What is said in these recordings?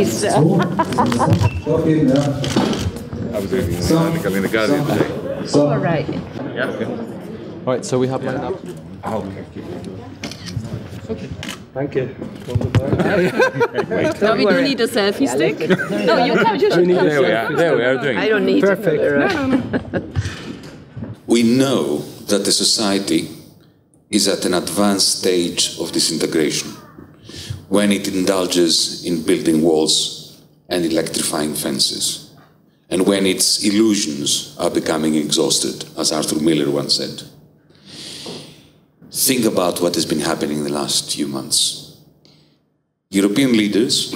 Nice. I was reading the Guardian today. All right. Yeah. Okay. All right, so we have lined up. Oh, Okay. Thank you. Now we do need a selfie stick. No, you should come. there we are. There we are doing. I don't need Perfect. it. We know that the society is at an advanced stage of disintegration when it indulges in building walls and electrifying fences, and when its illusions are becoming exhausted, as Arthur Miller once said. Think about what has been happening in the last few months. European leaders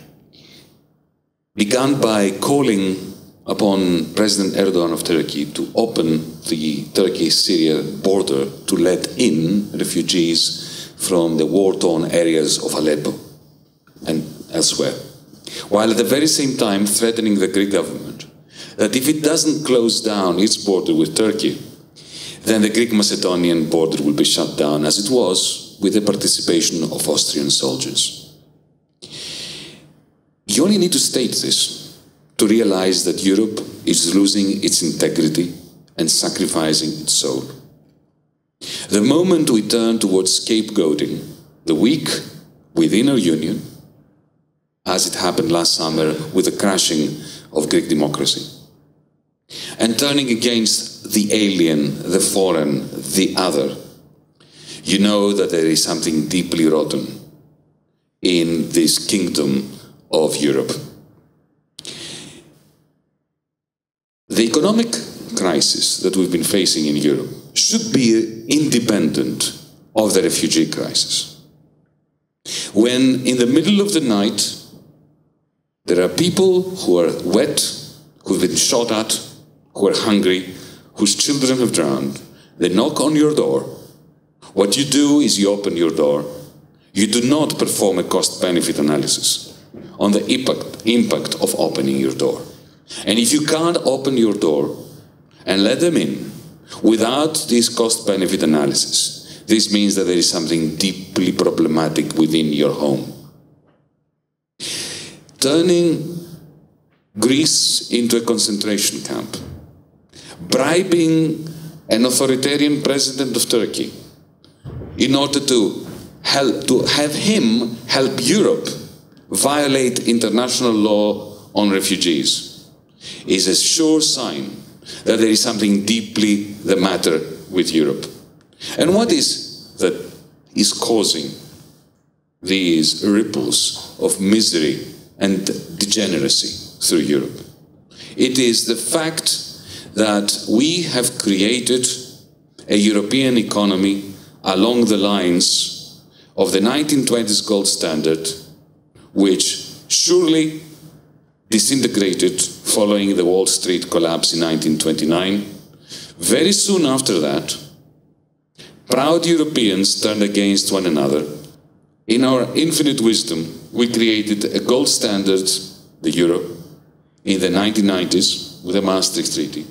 began by calling upon President Erdogan of Turkey to open the Turkey-Syria border to let in refugees from the war-torn areas of Aleppo and elsewhere, while at the very same time threatening the Greek government that if it doesn't close down its border with Turkey, then the Greek-Macedonian border will be shut down, as it was with the participation of Austrian soldiers. You only need to state this to realize that Europe is losing its integrity and sacrificing its soul. The moment we turn towards scapegoating the weak within our union, as it happened last summer with the crashing of Greek democracy, and turning against the alien, the foreign, the other, you know that there is something deeply rotten in this kingdom of Europe. The economic crisis that we've been facing in Europe should be independent of the refugee crisis. When in the middle of the night there are people who are wet, who've been shot at, who are hungry, whose children have drowned, they knock on your door. What you do is you open your door. You do not perform a cost-benefit analysis on the impact of opening your door. And if you can't open your door and let them in without this cost-benefit analysis, this means that there is something deeply problematic within your home. Turning Greece into a concentration camp, bribing an authoritarian president of Turkey in order to have him help Europe violate international law on refugees is a sure sign that there is something deeply the matter with Europe. And what is that is causing these ripples of misery and degeneracy through Europe? It is the fact that we have created a European economy along the lines of the 1920s gold standard, which surely disintegrated following the Wall Street collapse in 1929. Very soon after that, proud Europeans turned against one another. In our infinite wisdom, we created a gold standard, the euro, in the 1990s with the Maastricht Treaty.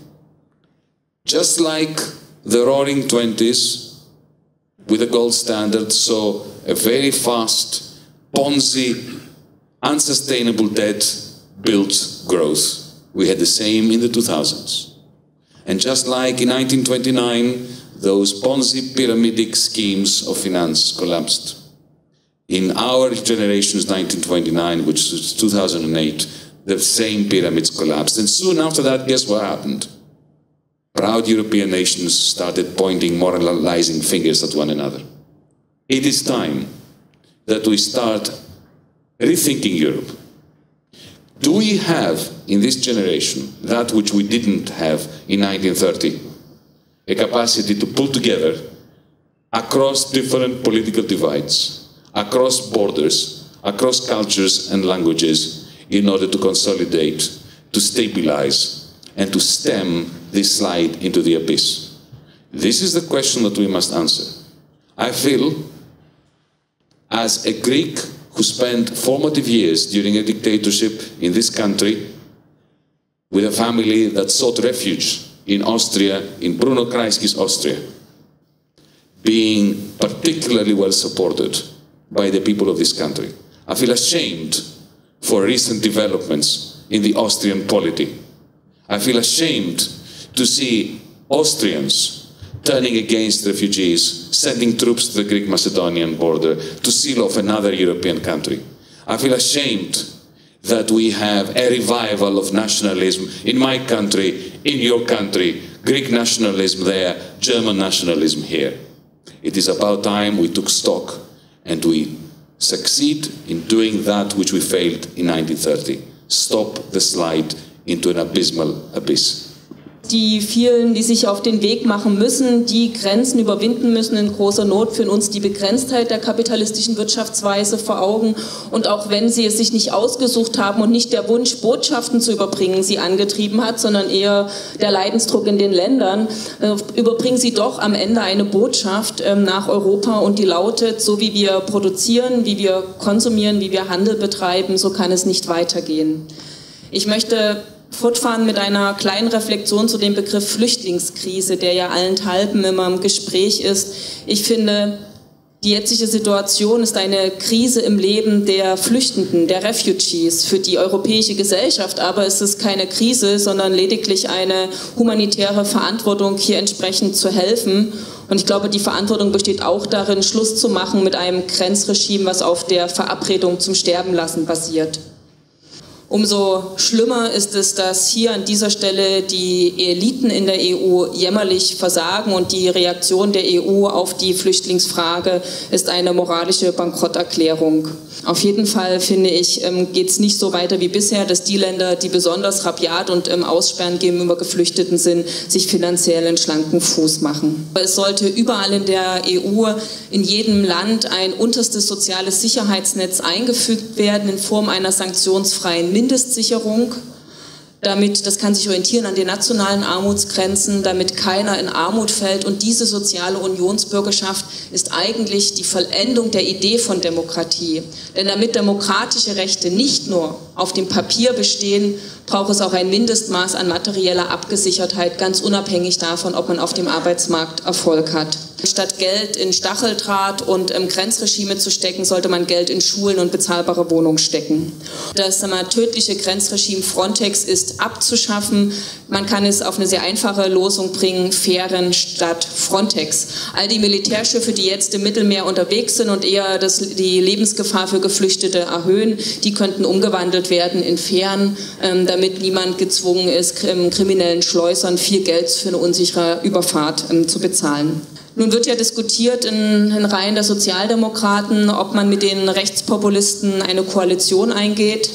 Just like the Roaring '20s with the gold standard saw a very fast, Ponzi, unsustainable debt-built growth. We had the same in the 2000s. And just like in 1929, those Ponzi pyramidic schemes of finance collapsed. In our generation's 1929, which was 2008, the same pyramids collapsed. And soon after that, guess what happened? Proud European nations started pointing moralizing fingers at one another. It is time that we start rethinking Europe. Do we have, in this generation, that which we didn't have in 1930? A capacity to pull together across different political divides, across borders, across cultures and languages, in order to consolidate, to stabilize, and to stem this slide into the abyss? This is the question that we must answer. I feel, as a Greek who spent formative years during a dictatorship in this country, with a family that sought refuge in Austria, in Bruno Kreisky's Austria, being particularly well supported by the people of this country, I feel ashamed for recent developments in the Austrian polity. I feel ashamed to see Austrians turning against refugees, sending troops to the Greek-Macedonian border to seal off another European country. I feel ashamed that we have a revival of nationalism in my country, in your country, Greek nationalism there, German nationalism here. It is about time we took stock and we succeed in doing that which we failed in 1930. Stop the slide into an abysmal abyss. Die vielen, die sich auf den Weg machen müssen, die Grenzen überwinden müssen in großer Not, führen uns die Begrenztheit der kapitalistischen Wirtschaftsweise vor Augen. Und auch wenn sie es sich nicht ausgesucht haben und nicht der Wunsch, Botschaften zu überbringen, sie angetrieben hat, sondern eher der Leidensdruck in den Ländern, überbringen sie doch am Ende eine Botschaft nach Europa und die lautet, so wie wir produzieren, wie wir konsumieren, wie wir Handel betreiben, so kann es nicht weitergehen. Ich möchte fortfahren mit einer kleinen Reflexion zu dem Begriff Flüchtlingskrise, der ja allenthalben immer im Gespräch ist. Ich finde, die jetzige Situation ist eine Krise im Leben der Flüchtenden, der Refugees, für die europäische Gesellschaft. Aber es ist keine Krise, sondern lediglich eine humanitäre Verantwortung, hier entsprechend zu helfen. Und ich glaube, die Verantwortung besteht auch darin, Schluss zu machen mit einem Grenzregime, was auf der Verabredung zum Sterbenlassen basiert. Umso schlimmer ist es, dass hier an dieser Stelle die Eliten in der EU jämmerlich versagen und die Reaktion der EU auf die Flüchtlingsfrage ist eine moralische Bankrotterklärung. Auf jeden Fall, finde ich, geht es nicht so weiter wie bisher, dass die Länder, die besonders rabiat und im Aussperren gegenüber Geflüchteten sind, sich finanziell einen schlanken Fuß machen. Es sollte überall in der EU, in jedem Land ein unterstes soziales Sicherheitsnetz eingefügt werden in Form einer sanktionsfreien Mindestsicherung. Damit, das kann sich orientieren an den nationalen Armutsgrenzen, damit keiner in Armut fällt. Und diese soziale Unionsbürgerschaft ist eigentlich die Vollendung der Idee von Demokratie. Denn damit demokratische Rechte nicht nur auf dem Papier bestehen, braucht es auch ein Mindestmaß an materieller Abgesichertheit, ganz unabhängig davon, ob man auf dem Arbeitsmarkt Erfolg hat. Statt Geld in Stacheldraht und Grenzregime zu stecken, sollte man Geld in Schulen und bezahlbare Wohnungen stecken. Das tödliche Grenzregime Frontex ist abzuschaffen. Man kann es auf eine sehr einfache Losung bringen, Fähren statt Frontex. All die Militärschiffe, die jetzt im Mittelmeer unterwegs sind und eher die Lebensgefahr für Geflüchtete erhöhen, die könnten umgewandelt werden in Fähren, damit niemand gezwungen ist, kriminellen Schleusern viel Geld für eine unsichere Überfahrt zu bezahlen. Nun wird ja diskutiert in den Reihen der Sozialdemokraten, ob man mit den Rechtspopulisten eine Koalition eingeht.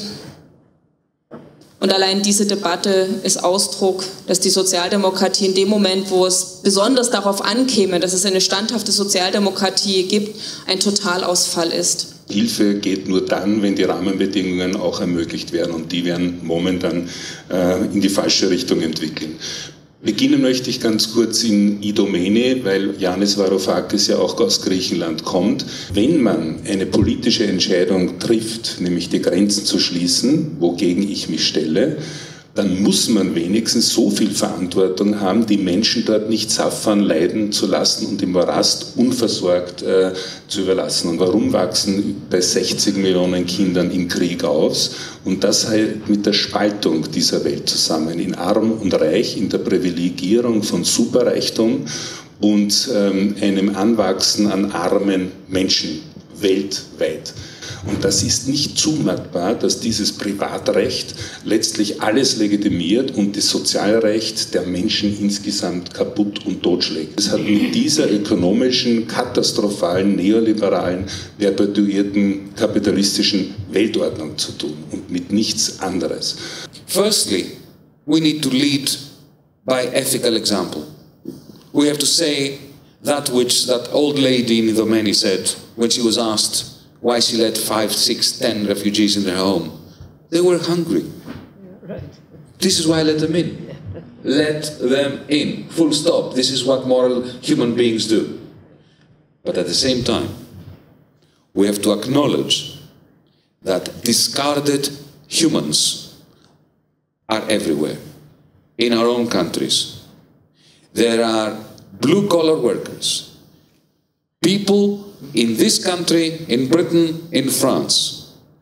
Und allein diese Debatte ist Ausdruck, dass die Sozialdemokratie in dem Moment, wo es besonders darauf ankäme, dass es eine standhafte Sozialdemokratie gibt, ein Totalausfall ist. Hilfe geht nur dann, wenn die Rahmenbedingungen auch ermöglicht werden und die werden momentan in die falsche Richtung entwickeln. Beginnen möchte ich ganz kurz in Idomeni, weil Yanis Varoufakis ja auch aus Griechenland kommt. Wenn man eine politische Entscheidung trifft, nämlich die Grenzen zu schließen, wogegen ich mich stelle, dann muss man wenigstens so viel Verantwortung haben, die Menschen dort nicht saffern, leiden zu lassen und im Morast unversorgt zu überlassen. Und warum wachsen bei 60 Millionen Kindern im Krieg aus? Und das halt mit der Spaltung dieser Welt zusammen, in Arm und Reich, in der Privilegierung von Superreichtum und einem Anwachsen an armen Menschen weltweit. Und das ist nicht zumutbar, dass dieses Privatrecht letztlich alles legitimiert und das Sozialrecht der Menschen insgesamt kaputt und totschlägt. Es hat mit dieser ökonomischen, katastrophalen, neoliberalen, perpetuierten kapitalistischen Weltordnung zu tun und mit nichts anderes. Firstly, we need to lead by ethical example. We have to say that which that old lady in Idomeni said when she was asked why she let 5, 6, 10 refugees in their home. They were hungry. Right. This is why I let them in. Let them in. Full stop. This is what moral human beings do. But at the same time, we have to acknowledge that discarded humans are everywhere. In our own countries. There are blue-collar workers. People in this country, in Britain, in France,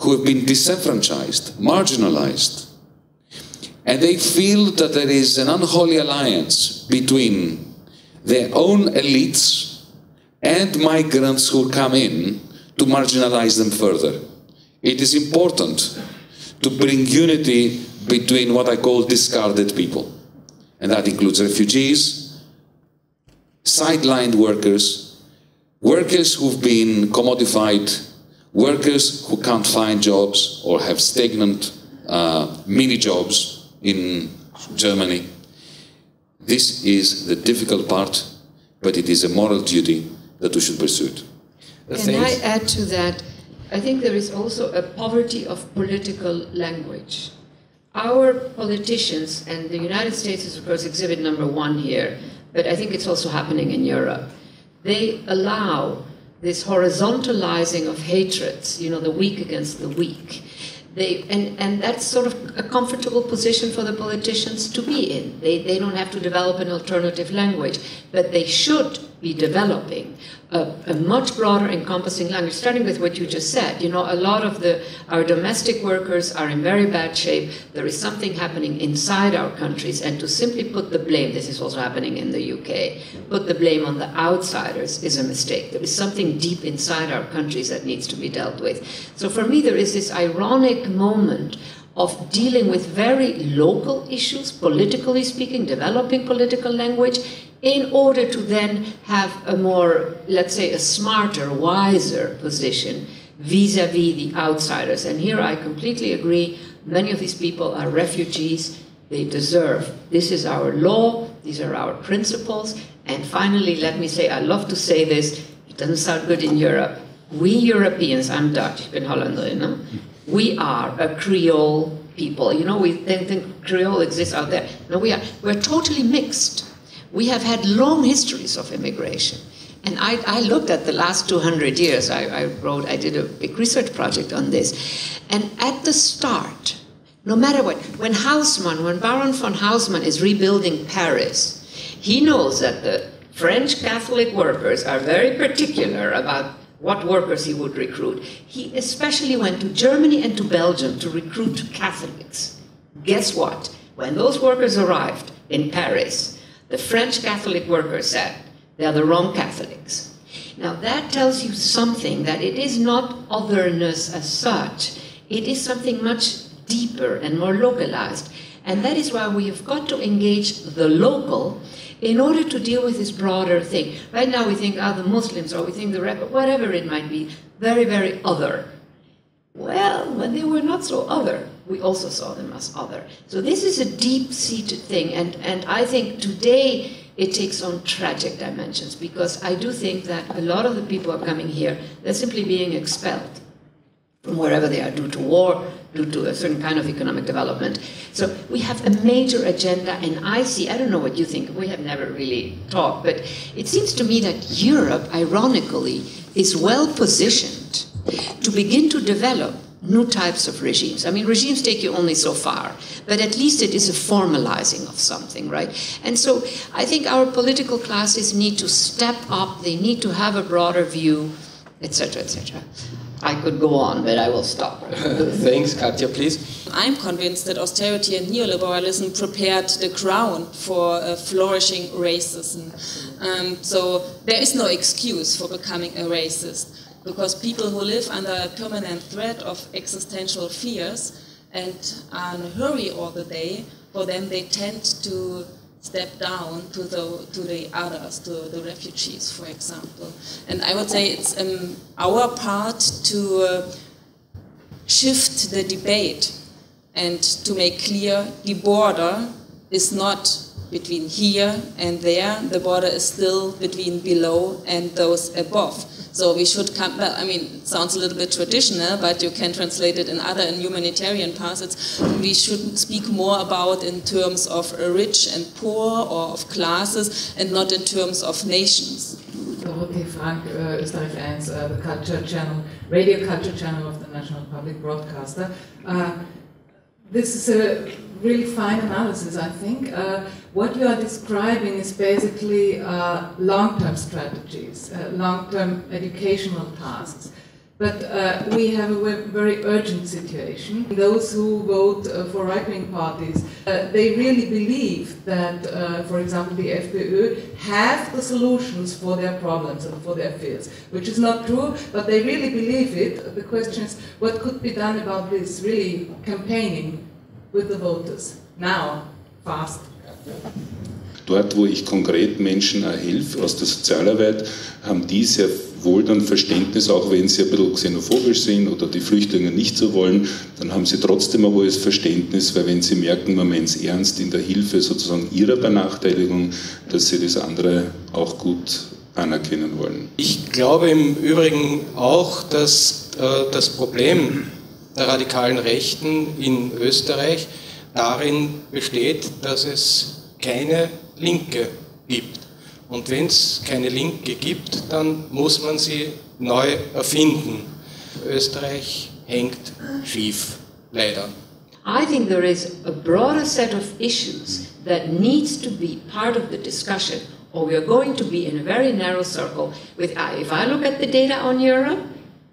who have been disenfranchised, marginalized. And they feel that there is an unholy alliance between their own elites and migrants who come in to marginalize them further. It is important to bring unity between what I call discarded people. And that includes refugees, sidelined workers, workers who've been commodified, workers who can't find jobs or have stagnant mini jobs in Germany. This is the difficult part, but it is a moral duty that we should pursue. Can I add to that? I think there is also a poverty of political language. Our politicians, and the United States is of course exhibit number one here, but I think it's also happening in Europe, they allow this horizontalizing of hatreds, you know, the weak against the weak. And that's sort of a comfortable position for the politicians to be in. They don't have to develop an alternative language, but they should be developing a much broader encompassing language, starting with what you just said. You know, a lot of our domestic workers are in very bad shape. There is something happening inside our countries, and to simply put the blame, this is also happening in the UK, put the blame on the outsiders is a mistake. There is something deep inside our countries that needs to be dealt with. So for me, there is this ironic moment of dealing with very local issues, politically speaking, developing political language, in order to then have a more, let's say, a smarter, wiser position vis-a-vis the outsiders. And here I completely agree, many of these people are refugees, they deserve. This is our law, these are our principles, and finally, let me say, I love to say this, it doesn't sound good in Europe. We Europeans, I'm Dutch, ich bin Holländerin, no? We are a Creole people. You know, we think Creole exists out there. No, we're totally mixed. We have had long histories of immigration. And I looked at the last 200 years. I did a big research project on this. And at the start, no matter what, when Baron von Haussmann is rebuilding Paris, he knows that the French Catholic workers are very particular about what workers he would recruit. He especially went to Germany and to Belgium to recruit Catholics. Guess what? When those workers arrived in Paris, the French Catholic workers said, they are the wrong Catholics. Now that tells you something, that it is not otherness as such. It is something much deeper and more localized. And that is why we have got to engage the local in order to deal with this broader thing. Right now we think, the Muslims, or we think whatever it might be, very, very other. Well, when they were not so other, we also saw them as other. So this is a deep-seated thing, and I think today it takes on tragic dimensions, because I do think that a lot of the people who are coming here, they're simply being expelled from wherever they are, due to war, due to a certain kind of economic development. So we have a major agenda, and I don't know what you think, we have never really talked, but it seems to me that Europe, ironically, is well positioned to begin to develop new types of regimes. I mean, regimes take you only so far, but at least it is a formalizing of something, right? And so I think our political classes need to step up, they need to have a broader view, etc., etc. I could go on, but I will stop. Thanks, Katja, please. I'm convinced that austerity and neoliberalism prepared the ground for flourishing racism. So there is no excuse for becoming a racist, because people who live under a permanent threat of existential fears and are in a hurry all the day, for them they tend to step down to the others, to the refugees, for example. And I would say it's our part to shift the debate and to make clear the border is not between here and there, the border is still between below and those above. So we should come, well, I mean, it sounds a little bit traditional, but you can translate it in other and humanitarian facets. We should speak more about in terms of rich and poor, or of classes, and not in terms of nations. Dorothee Frank, Österreich 1, the culture channel, radio culture channel of the National Public Broadcaster. This is a really fine analysis, I think. What you are describing is basically long-term strategies, long-term educational tasks. But we have a very urgent situation. Those who vote for right-wing parties, they really believe that, for example, the FPÖ have the solutions for their problems and for their fears, which is not true, but they really believe it. The question is, what could be done about this, really campaigning with the voters, now, fast? Dort, wo ich konkret Menschen helfe aus der Sozialarbeit, haben die sehr wohl dann Verständnis, auch wenn sie ein bisschen xenophobisch sind oder die Flüchtlinge nicht so wollen, dann haben sie trotzdem aber das Verständnis, weil wenn sie merken, man meint es ernst in der Hilfe sozusagen ihrer Benachteiligung, dass sie das andere auch gut anerkennen wollen. Ich glaube im Übrigen auch, dass das Problem der radikalen Rechten in Österreich darin besteht, dass es keine Linke gibt. Und wenn es keine Linke gibt, dann muss man sie neu erfinden. Österreich hängt schief, leider. I think there is a broader set of issues that needs to be part of the discussion, or we are going to be in a very narrow circle. If I look at the data on Europe,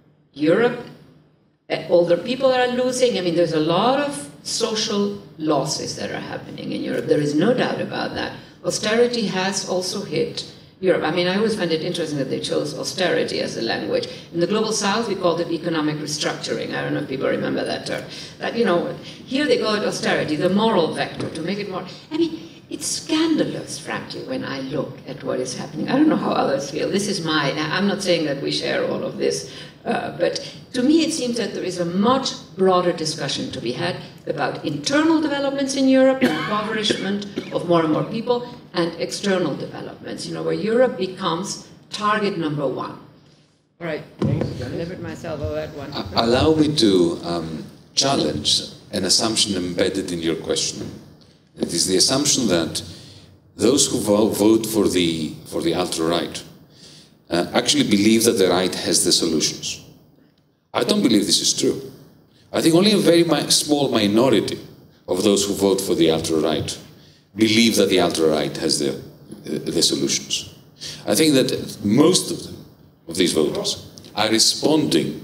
older people are losing. I mean, there's a lot of social losses that are happening in Europe. There is no doubt about that. Austerity has also hit Europe. I mean, I always find it interesting that they chose austerity as a language. In the Global South, we called it economic restructuring. I don't know if people remember that term. That, you know, here they call it austerity, the moral vector, to make it more... I mean, it's scandalous, frankly, when I look at what is happening. I don't know how others feel. This is I'm not saying that we share all of this, but to me it seems that there is a much broader discussion to be had about internal developments in Europe, impoverishment of more and more people, and external developments, you know, where Europe becomes target number one. All right, I delivered myself on that one. Allow me to challenge an assumption embedded in your question. It is the assumption that those who vote for the ultra-right actually believe that the right has the solutions. I don't believe this is true. I think only a very small minority of those who vote for the ultra-right believe that the ultra-right has the solutions. I think that most of them, of these voters, are responding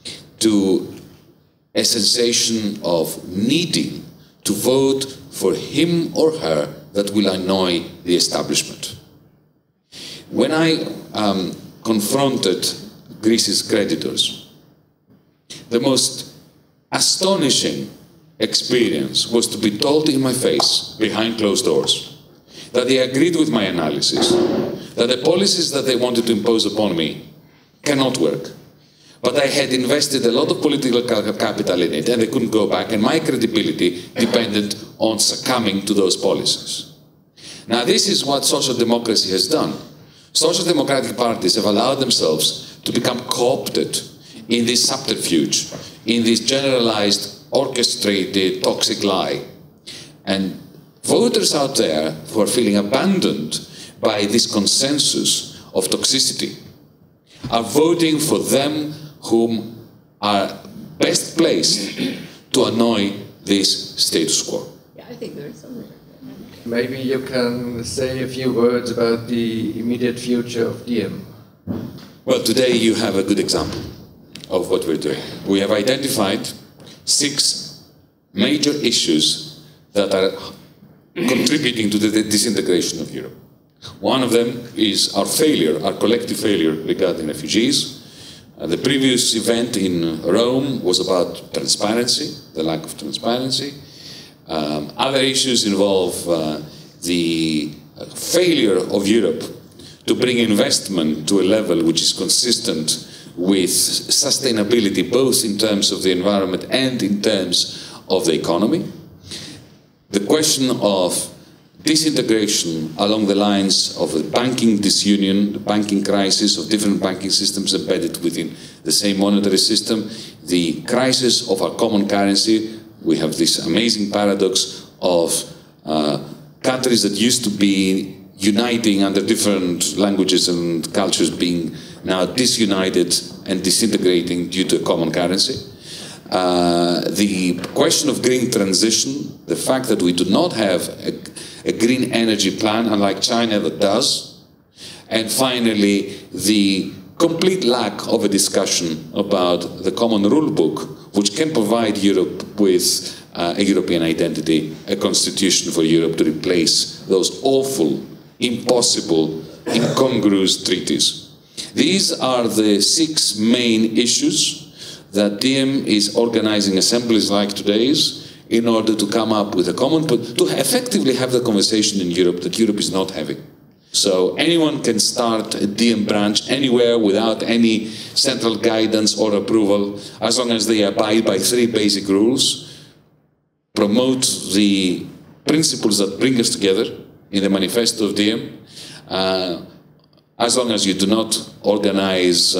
to a sensation of needing to vote for him or her that will annoy the establishment. When I confronted Greece's creditors, the most astonishing experience was to be told in my face, behind closed doors, that they agreed with my analysis, that the policies that they wanted to impose upon me cannot work. But I had invested a lot of political capital in it, and they couldn't go back, and my credibility depended on succumbing to those policies. Now, this is what social democracy has done. Social democratic parties have allowed themselves to become co-opted in this subterfuge, in this generalized, orchestrated, toxic lie. And voters out there who are feeling abandoned by this consensus of toxicity are voting for them whom are best placed to annoy this status quo. Yeah, I think there is something. Maybe you can say a few words about the immediate future of Diem. Well, today you have a good example of what we're doing. We have identified 6 major issues that are contributing to the disintegration of Europe. One of them is our failure, our collective failure regarding refugees. The previous event in Rome was about transparency, the lack of transparency. Other issues involve the failure of Europe to bring investment to a level which is consistent with sustainability, both in terms of the environment and in terms of the economy. The question of disintegration along the lines of the banking disunion, the banking crisis of different banking systems embedded within the same monetary system, the crisis of our common currency. We have this amazing paradox of countries that used to be uniting under different languages and cultures being now disunited and disintegrating due to a common currency. The question of green transition, the fact that we do not have a green energy plan, unlike China that does. And finally, the complete lack of a discussion about the common rule book, which can provide Europe with a European identity, a constitution for Europe to replace those awful, impossible, incongruous treaties. These are the 6 main issues that DiEM is organizing assemblies like today's in order to come up with a common, to effectively have the conversation in Europe that Europe is not having. So anyone can start a DiEM branch anywhere without any central guidance or approval, as long as they abide by 3 basic rules. Promote the principles that bring us together in the manifesto of DiEM, as long as you do not organize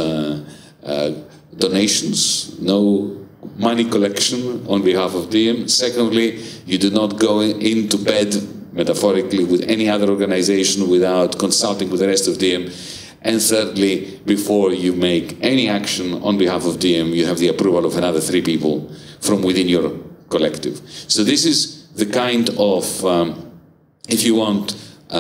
donations, no money collection on behalf of DiEM. Secondly, you do not go into bed, metaphorically, with any other organization without consulting with the rest of DiEM. And thirdly, before you make any action on behalf of DiEM, you have the approval of another 3 people from within your collective. So this is the kind of, if you want,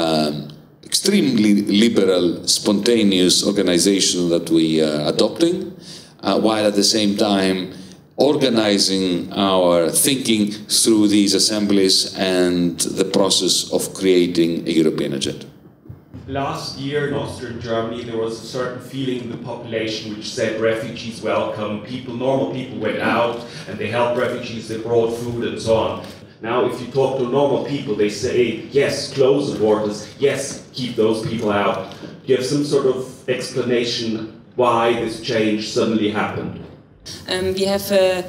extremely liberal, spontaneous organization that we are adopting, while at the same time organizing our thinking through these assemblies and the process of creating a European agenda. Last year in Austria and Germany, there was a certain feeling in the population which said refugees welcome, normal people went out and they helped refugees, they brought food and so on. Now if you talk to normal people, they say, yes, close the borders, yes, keep those people out. Do you have some sort of explanation why this change suddenly happened? We have a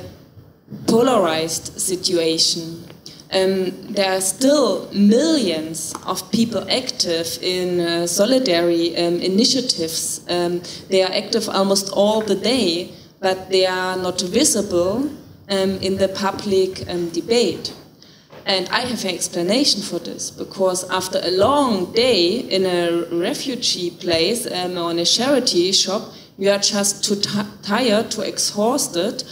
polarized situation. There are still millions of people active in solidarity initiatives. They are active almost all the day, but they are not visible in the public debate. And I have an explanation for this, because after a long day in a refugee place or in a charity shop, you are just too tired, too exhausted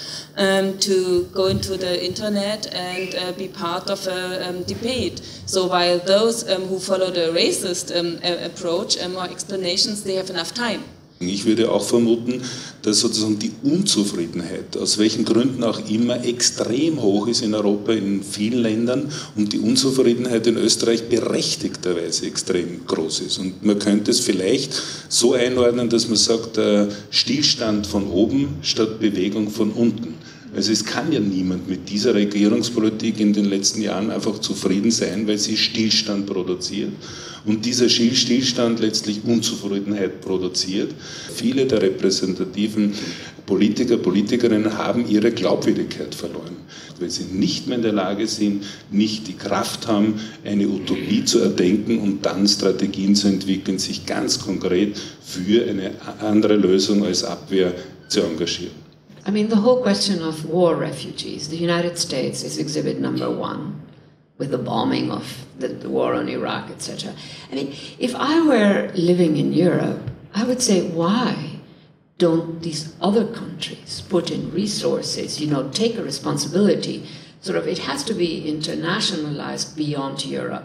to go into the internet and be part of a debate. So while those who follow the racist approach or explanations, they have enough time. Ich würde auch vermuten, dass sozusagen die Unzufriedenheit, aus welchen Gründen auch immer, extrem hoch ist in Europa, in vielen Ländern, und die Unzufriedenheit in Österreich berechtigterweise extrem groß ist. Und man könnte es vielleicht so einordnen, dass man sagt, Stillstand von oben statt Bewegung von unten. Also es kann ja niemand mit dieser Regierungspolitik in den letzten Jahren einfach zufrieden sein, weil sie Stillstand produziert und dieser Stillstand letztlich Unzufriedenheit produziert. Viele der repräsentativen Politiker, Politikerinnen haben ihre Glaubwürdigkeit verloren, weil sie nicht mehr in der Lage sind, nicht die Kraft haben, eine Utopie zu erdenken und dann Strategien zu entwickeln, sich ganz konkret für eine andere Lösung als Abwehr zu engagieren. I mean, the whole question of war refugees, the United States is exhibit number 1 with the bombing of the war on Iraq, etc. I mean, if I were living in Europe, I would say, why don't these other countries put in resources, take a responsibility? Sort of, it has to be internationalized beyond Europe.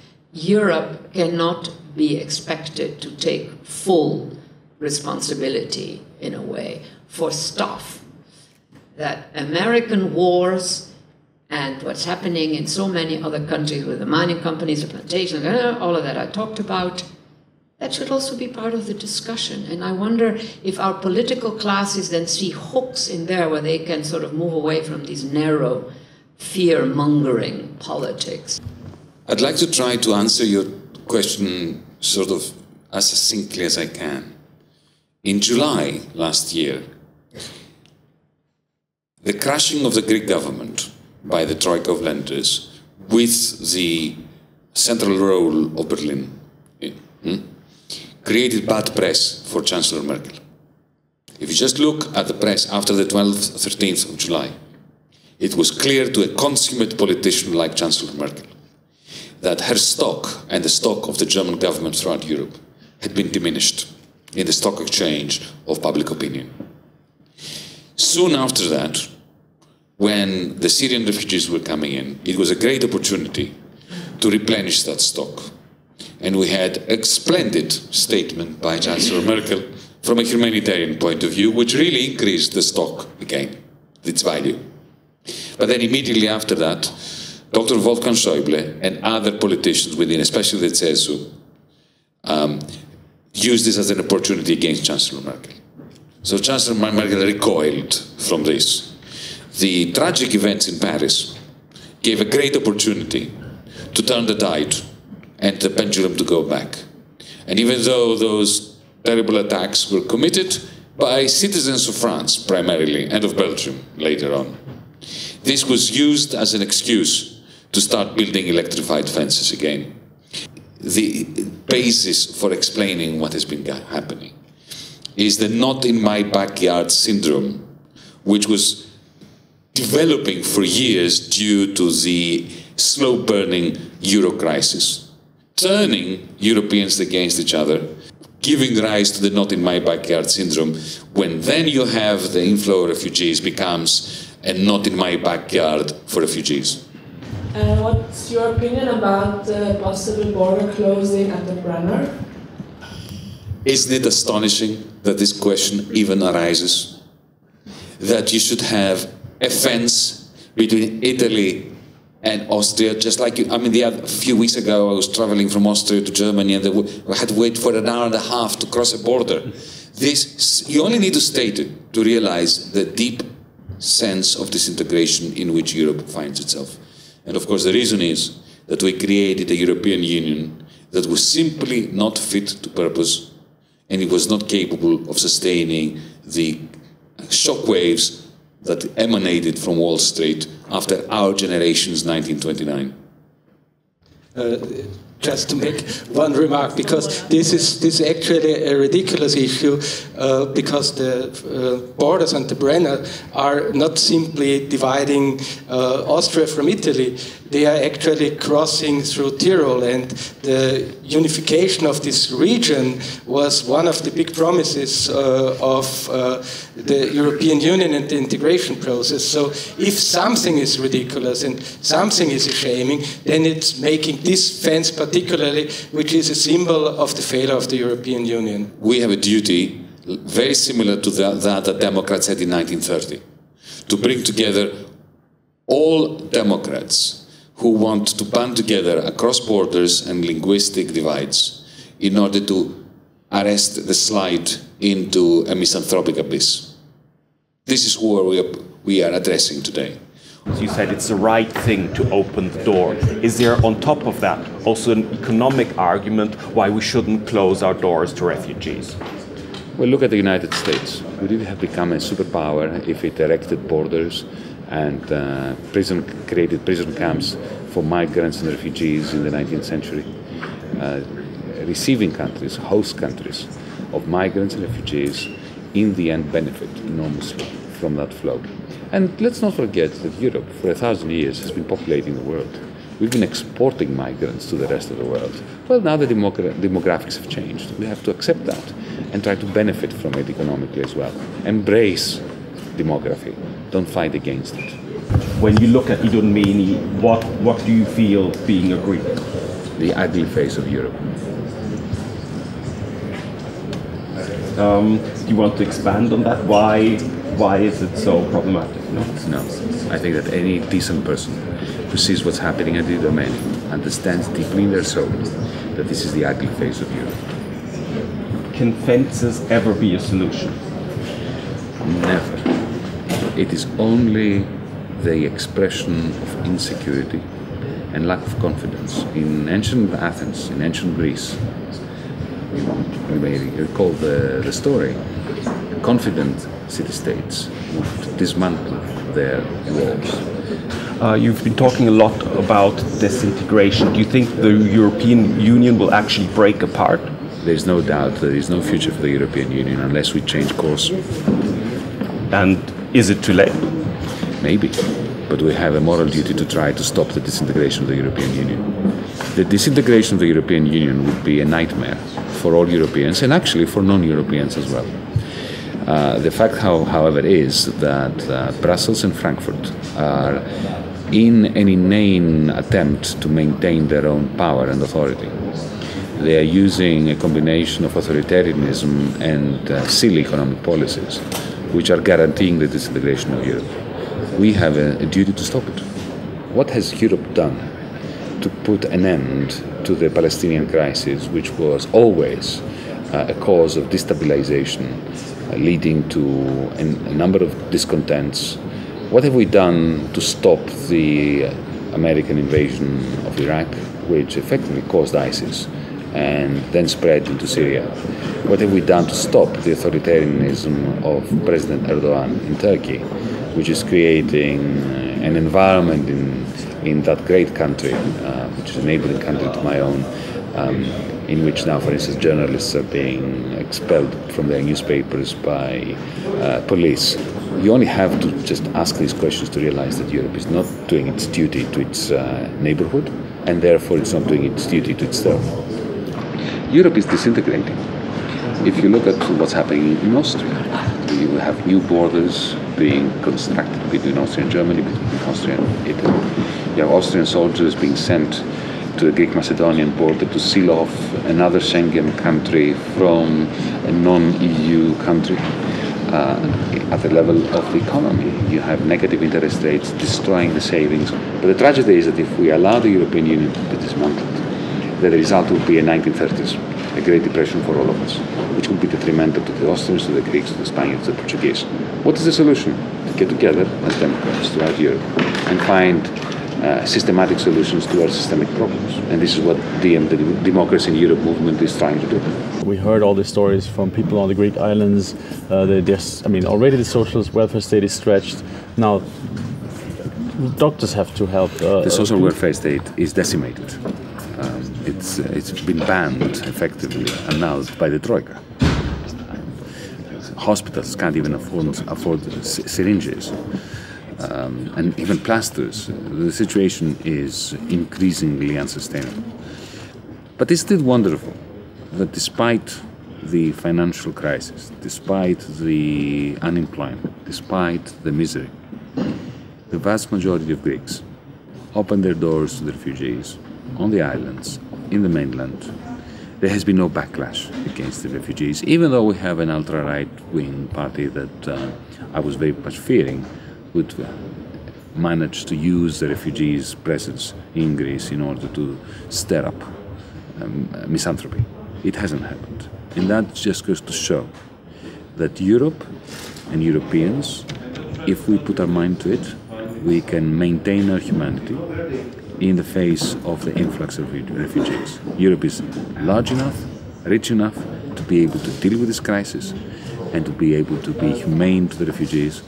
Europe cannot be expected to take full responsibility, in a way, for stuff that American wars and what's happening in so many other countries with the mining companies, the plantations, all of that I talked about, that should also be part of the discussion. And I wonder if our political classes then see hooks in there where they can sort of move away from these narrow, fear-mongering politics. I'd like to try to answer your question sort of as succinctly as I can. In July last year, the crushing of the Greek government by the Troika of lenders with the central role of Berlin created bad press for Chancellor Merkel. If you just look at the press after the 12th, 13th of July, it was clear to a consummate politician like Chancellor Merkel that her stock and the stock of the German government throughout Europe had been diminished in the stock exchange of public opinion. Soon after that, when the Syrian refugees were coming in, it was a great opportunity to replenish that stock. And we had a splendid statement by Chancellor Merkel from a humanitarian point of view, which really increased the stock again, its value. But then immediately after that, Dr. Wolfgang Schäuble and other politicians within, especially the CSU, used this as an opportunity against Chancellor Merkel. So Chancellor Merkel recoiled from this. The tragic events in Paris gave a great opportunity to turn the tide and the pendulum to go back. And even though those terrible attacks were committed by citizens of France primarily, and of Belgium later on, this was used as an excuse to start building electrified fences again. The basis for explaining what has been happening is the not in my backyard syndrome, which was developing for years due to the slow-burning Euro crisis, turning Europeans against each other, giving rise to the not in my backyard syndrome, when then you have the inflow of refugees becomes a not in my backyard for refugees. And what's your opinion about the possible border closing at the Brenner? Isn't it astonishing that this question even arises? That you should have a fence between Italy and Austria, just like you, I mean, a few weeks ago I was traveling from Austria to Germany and I had to wait for an hour and a half to cross a border. This, you only need to state it to realize the deep sense of disintegration in which Europe finds itself. And of course the reason is that we created a European Union that was simply not fit to purpose, and it was not capable of sustaining the shockwaves that emanated from Wall Street after our generation's 1929. Just to make one remark, because this is actually a ridiculous issue, because the borders on the Brenner are not simply dividing Austria from Italy, they are actually crossing through Tyrol, and the unification of this region was one of the big promises of the European Union and the integration process. So if something is ridiculous and something is shaming, then it's making this fence particularly, which is a symbol of the failure of the European Union. We have a duty very similar to that Democrats had in 1930, to bring together all Democrats who want to band together across borders and linguistic divides in order to arrest the slide into a misanthropic abyss. This is who we are addressing today. You said it's the right thing to open the door. Is there, on top of that, also an economic argument why we shouldn't close our doors to refugees? Well, look at the United States. Would it have become a superpower if it erected borders and created prison camps for migrants and refugees in the 19th century? Receiving countries, host countries of migrants and refugees, in the end benefit enormously from that flow. And let's not forget that Europe, for 1,000 years, has been populating the world. We've been exporting migrants to the rest of the world. Well, now the demographics have changed. We have to accept that and try to benefit from it economically as well. Embrace demography. Don't fight against it. When you look at Idomeni, what do you feel being agreed? The ugly face of Europe. Do you want to expand on that? Why is it so problematic? No. I think that any decent person who sees what's happening at Idomeni understands deeply in their soul that this is the ugly face of Europe. Can fences ever be a solution? Never. It is only the expression of insecurity and lack of confidence. In ancient Athens, in ancient Greece, you may recall the story, confident city-states would dismantle their walls. You've been talking a lot about disintegration. Do you think the European Union will actually break apart? There is no doubt there is no future for the European Union unless we change course. And is it too late? Maybe, but we have a moral duty to try to stop the disintegration of the European Union. The disintegration of the European Union would be a nightmare for all Europeans and actually for non-Europeans as well. The fact, however, is that Brussels and Frankfurt are in an inane attempt to maintain their own power and authority. They are using a combination of authoritarianism and silly economic policies, which are guaranteeing the disintegration of Europe. We have a duty to stop it. What has Europe done to put an end to the Palestinian crisis, which was always a cause of destabilization, leading to a number of discontents? What have we done to stop the American invasion of Iraq, which effectively caused ISIS and then spread into Syria? What have we done to stop the authoritarianism of President Erdogan in Turkey, which is creating an environment in that great country, which is a neighboring country to my own, in which now, for instance, journalists are being expelled from their newspapers by police? You only have to just ask these questions to realize that Europe is not doing its duty to its neighborhood, and therefore it's not doing its duty to itself. Europe is disintegrating. If you look at what's happening in Austria, you have new borders being constructed between Austria and Germany, between Austria and Italy. You have Austrian soldiers being sent to the Greek-Macedonian border to seal off another Schengen country from a non-EU country. At the level of the economy, you have negative interest rates destroying the savings. But the tragedy is that if we allow the European Union to be dismantled, the result will be a 1930s, a Great Depression for all of us, which will be detrimental to the Austrians, to the Greeks, to the Spaniards, to the Portuguese. What is the solution? To get together as democrats throughout Europe and find systematic solutions to our systemic problems. And this is what the Democracy in Europe movement is trying to do. We heard all the stories from people on the Greek islands. Already the socialist welfare state is stretched. Now, doctors have to help. The social welfare state is decimated. It's been banned, effectively, annulled by the Troika. Hospitals can't even afford syringes. And even plasters. The situation is increasingly unsustainable. But isn't it wonderful that despite the financial crisis, despite the unemployment, despite the misery, the vast majority of Greeks opened their doors to the refugees on the islands, in the mainland. There has been no backlash against the refugees, even though we have an ultra-right-wing party that I was very much fearing would manage to use the refugees' presence in Greece in order to stir up misanthropy. It hasn't happened. And that just goes to show that Europe and Europeans, if we put our mind to it, we can maintain our humanity in the face of the influx of refugees. Europe is large enough, rich enough to be able to deal with this crisis and to be able to be humane to the refugees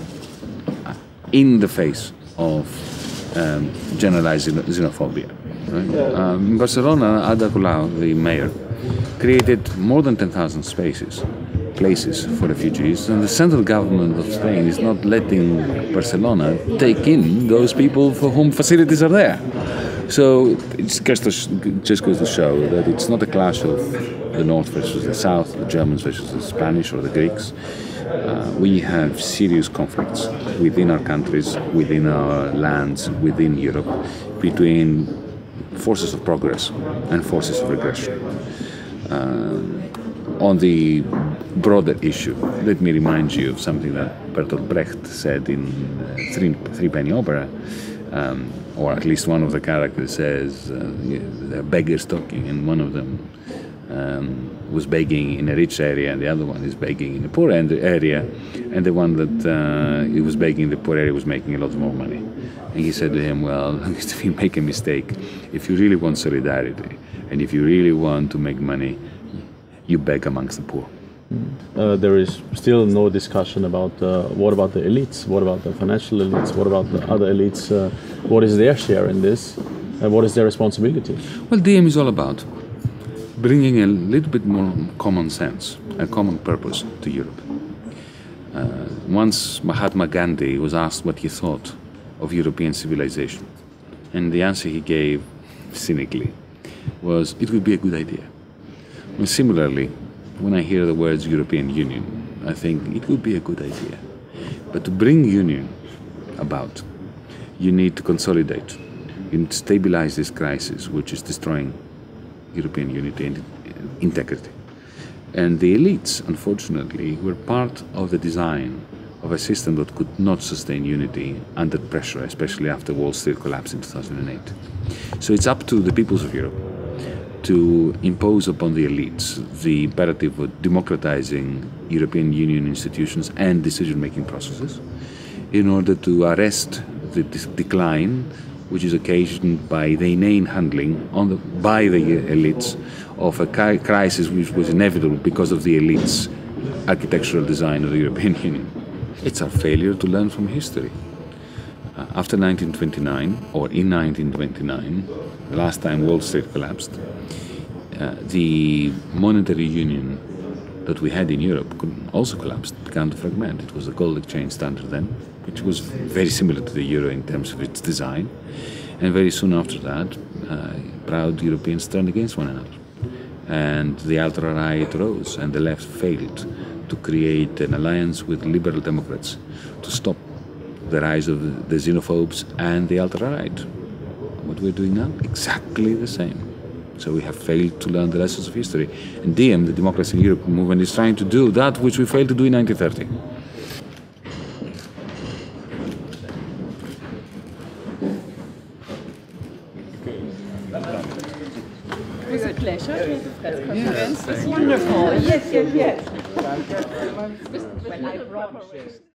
in the face of generalized xenophobia. Right? In Barcelona, Ada Colau, the mayor, created more than 10,000 places for refugees, and the central government of Spain is not letting Barcelona take in those people for whom facilities are there. So it just goes to show that it's not a clash of the North versus the South, the Germans versus the Spanish or the Greeks. We have serious conflicts within our countries, within our lands, within Europe, between forces of progress and forces of regression. On the broader issue, let me remind you of something that Bertolt Brecht said in Three Penny Opera, or at least one of the characters says, they're beggars talking, and one of them was begging in a rich area, and the other one is begging in a poor area, and the one that he was begging in the poor area was making a lot more money. And he said to him, well, if you make a mistake, if you really want solidarity, and if you really want to make money, you beg amongst the poor. There is still no discussion about what about the elites, what about the financial elites, what about the other elites, what is their share in this, and what is their responsibility? Well, DiEM is all about bringing a little bit more common sense, a common purpose to Europe. Once Mahatma Gandhi was asked what he thought of European civilization, and the answer he gave, cynically, was it would be a good idea. And similarly, when I hear the words European Union, I think it would be a good idea. But to bring union about, you need to consolidate, you need to stabilize this crisis, which is destroying European unity and integrity. And the elites, unfortunately, were part of the design of a system that could not sustain unity under pressure, especially after Wall Street collapsed in 2008. So it's up to the peoples of Europe to impose upon the elites the imperative of democratizing European Union institutions and decision-making processes in order to arrest the decline which is occasioned by the inane handling by the elites of a crisis which was inevitable because of the elites' architectural design of the European Union. It's our failure to learn from history. After 1929, or in 1929, the last time Wall Street collapsed, the monetary union that we had in Europe also collapsed, began to fragment. It was the gold exchange standard then, which was very similar to the euro in terms of its design. And very soon after that, proud Europeans turned against one another. And the ultra-right rose, and the left failed to create an alliance with liberal Democrats to stop the rise of the xenophobes and the ultra-right. What we're doing now? Exactly the same. So we have failed to learn the lessons of history. And DiEM, the Democracy in Europe movement, is trying to do that which we failed to do in 1930. It was a pleasure to the press conference. Yes. Wonderful. Yes. When I brought